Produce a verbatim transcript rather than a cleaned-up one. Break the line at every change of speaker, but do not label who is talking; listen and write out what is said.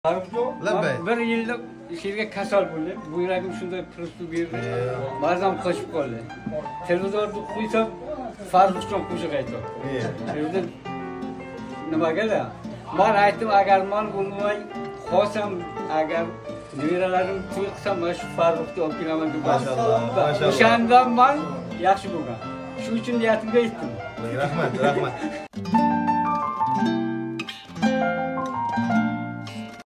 Labbay.
Bir yilda she'rga kasal bo'ldim. Bu yuragim shunday purib berdi. Ba'zan qochib qoldi. Televizorni qo'ysam, Farruxjon qo'shiq aytadi. Endi nimaga-da? Men aytdim, agar men bo'lmay qolsam, agar nevaralarim to'y qilsam, mana shu Farruxni olib kelaman deb
Maşallah, maşallah.
O'shandan men yaxshi bo'lgan. Shu uchun niyatimga yetdim.
Rahmat, rahmat.